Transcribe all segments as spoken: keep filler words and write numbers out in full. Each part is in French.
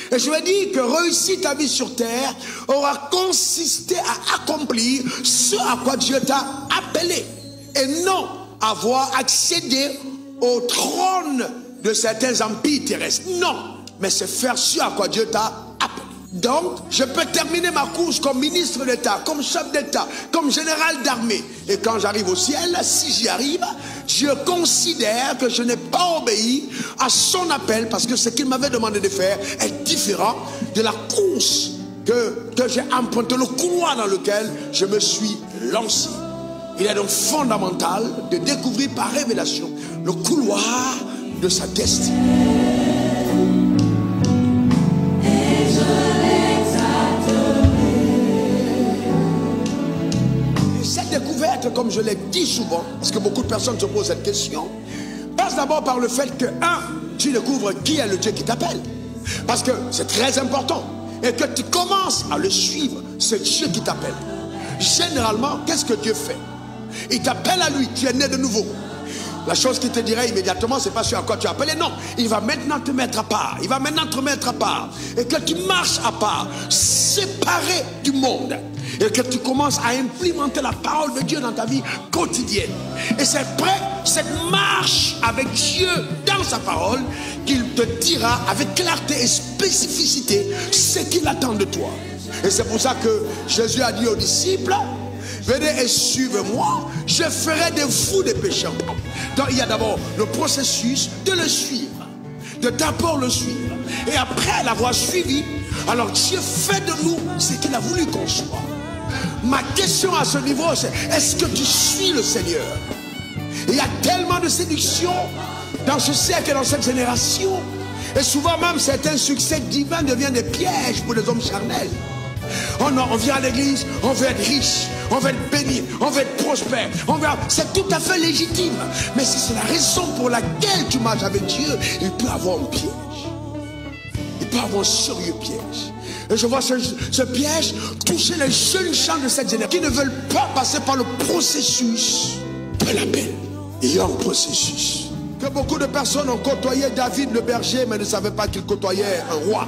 Et je vais dire que réussir ta vie sur terre aura consisté à accomplir ce à quoi Dieu t'a appelé. Et non avoir accédé au trône de certains empires terrestres. Non, mais c'est faire ce à quoi Dieu t'a appelé. Donc, je peux terminer ma course comme ministre d'État, comme chef d'État, comme général d'armée. Et quand j'arrive au ciel, si j'y arrive, je considère que je n'ai pas obéi à son appel parce que ce qu'il m'avait demandé de faire est différent de la course que, que j'ai empruntée, le couloir dans lequel je me suis lancé. Il est donc fondamental de découvrir par révélation le couloir de sa destinée. Cette découverte, comme je l'ai dit souvent, parce que beaucoup de personnes se posent cette question, passe d'abord par le fait que, un, tu découvres qui est le Dieu qui t'appelle. Parce que c'est très important. Et que tu commences à le suivre, c'est Dieu qui t'appelle. Généralement, qu'est-ce que Dieu fait? Il t'appelle à lui, tu es né de nouveau. La chose qu'il te dirait immédiatement, c'est pas ce à quoi tu es appelé. Non, il va maintenant te mettre à part. Il va maintenant te mettre à part. Et que tu marches à part, séparé du monde. Et que tu commences à implémenter la parole de Dieu dans ta vie quotidienne. Et c'est après cette marche avec Dieu dans sa parole qu'il te dira avec clarté et spécificité ce qu'il attend de toi. Et c'est pour ça que Jésus a dit aux disciples: venez et suivez-moi, je ferai de vous des pécheurs. Donc il y a d'abord le processus de le suivre, de d'abord le suivre. Et après l'avoir suivi, alors Dieu fait de nous ce qu'il a voulu qu'on soit. Ma question à ce niveau, c'est: est-ce que tu suis le Seigneur? Il y a tellement de séduction dans ce siècle et dans cette génération. Et souvent même certains succès divins deviennent des pièges pour les hommes charnels. Oh non, on vient à l'église, on veut être riche, on veut être béni, on veut être prospère, on veut... C'est tout à fait légitime. Mais si c'est la raison pour laquelle tu marches avec Dieu, il peut avoir un piège. Il peut avoir un sérieux piège. Et je vois ce, ce piège toucher les jeunes gens de cette génération qui ne veulent pas passer par le processus de l'appel. Il y a un processus. Que beaucoup de personnes ont côtoyé David le berger, mais ne savaient pas qu'il côtoyait un roi.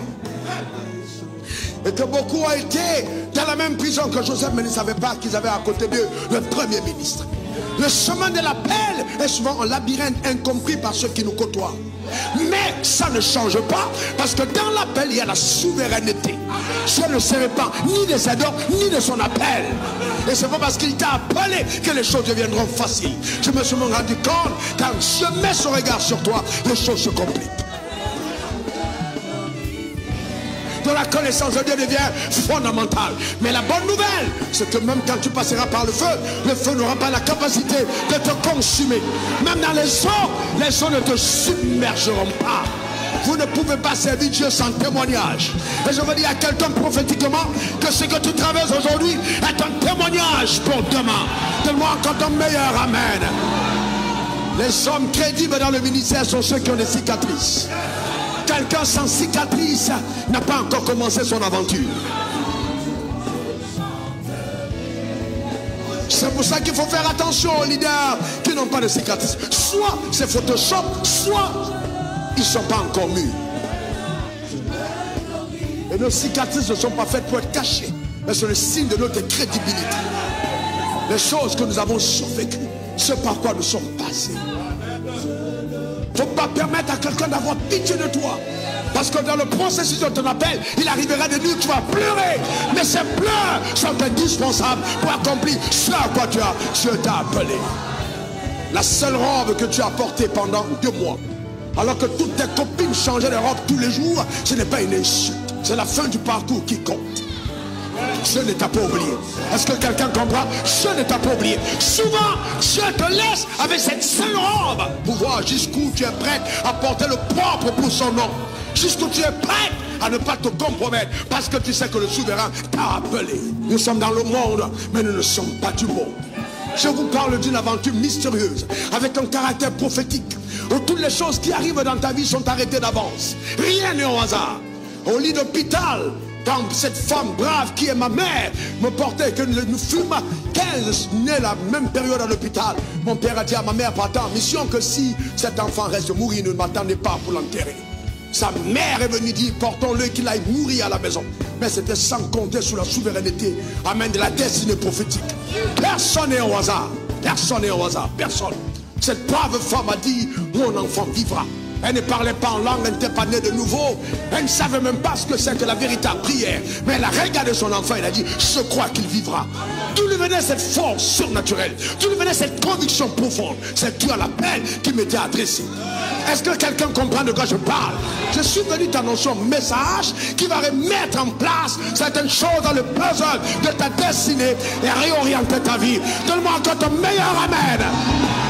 Et que beaucoup ont été dans la même prison que Joseph, mais ne savaient pas qu'ils avaient à côté d'eux le premier ministre. Le chemin de l'appel est souvent un labyrinthe incompris par ceux qui nous côtoient. Mais ça ne change pas, parce que dans l'appel, il y a la souveraineté. Je ne serai pas ni de ses dons, ni de son appel. Et c'est pas parce qu'il t'a appelé que les choses deviendront faciles. Je me suis rendu compte, quand je mets son regard sur toi, les choses se compliquent. De la connaissance de Dieu devient fondamentale. Mais la bonne nouvelle, c'est que même quand tu passeras par le feu, le feu n'aura pas la capacité de te consumer. Même dans les eaux, les eaux ne te submergeront pas. Vous ne pouvez pas servir Dieu sans témoignage. Et je veux dire à quelqu'un prophétiquement que ce que tu traverses aujourd'hui est un témoignage pour demain. Donne-moi encore ton meilleur amen. Les hommes crédibles dans le ministère sont ceux qui ont des cicatrices. Quelqu'un sans cicatrice n'a pas encore commencé son aventure. C'est pour ça qu'il faut faire attention aux leaders qui n'ont pas de cicatrices. Soit c'est Photoshop, soit ils ne sont pas encore mûrs. Et nos cicatrices ne sont pas faites pour être cachées, mais c'est le signe de notre crédibilité. Les choses que nous avons survécues, ce par quoi nous sommes passés. Il ne faut pas permettre à quelqu'un d'avoir pitié de toi. Parce que dans le processus de ton appel, il arrivera des nuits où tu vas pleurer. Mais ces pleurs sont indispensables pour accomplir ce à quoi tu as, Dieu t'a appelé. La seule robe que tu as portée pendant deux mois, alors que toutes tes copines changeaient de robe tous les jours, ce n'est pas une insulte. C'est la fin du parcours qui compte. Je ne t'a pas oublié. Est-ce que quelqu'un comprend? Je ne t'a pas oublié. Souvent, Dieu te laisse avec cette seule robe pour voir jusqu'où tu es prête à porter le propre pour son nom. Jusqu'où tu es prête à ne pas te compromettre parce que tu sais que le souverain t'a appelé. Nous sommes dans le monde, mais nous ne sommes pas du monde. Je vous parle d'une aventure mystérieuse avec un caractère prophétique où toutes les choses qui arrivent dans ta vie sont arrêtées d'avance. Rien n'est au hasard. Au lit d'hôpital, quand cette femme brave qui est ma mère me portait, que nous fûmes quinze nés la même période à l'hôpital, mon père a dit à ma mère: partant en mission, que si cet enfant reste mourir, ne m'attendez pas pour l'enterrer. Sa mère est venue dire, portons-le qu'il aille mourir à la maison. Mais c'était sans compter sur la souveraineté, amen, de la destinée prophétique. Personne n'est au hasard. Personne n'est au hasard. Personne. Cette brave femme a dit, mon enfant vivra. Elle ne parlait pas en langue, elle n'était pas née de nouveau. Elle ne savait même pas ce que c'est que la véritable prière. Mais elle a regardé son enfant, elle a dit, je crois qu'il vivra. D'où lui venait cette force surnaturelle? D'où lui venait cette conviction profonde? C'est Dieu à l'appel qui m'était adressé. Est-ce que quelqu'un comprend de quoi je parle? Je suis venu t'annoncer un message qui va remettre en place certaines choses dans le puzzle de ta destinée et réorienter ta vie. Donne-moi encore ton meilleur amen.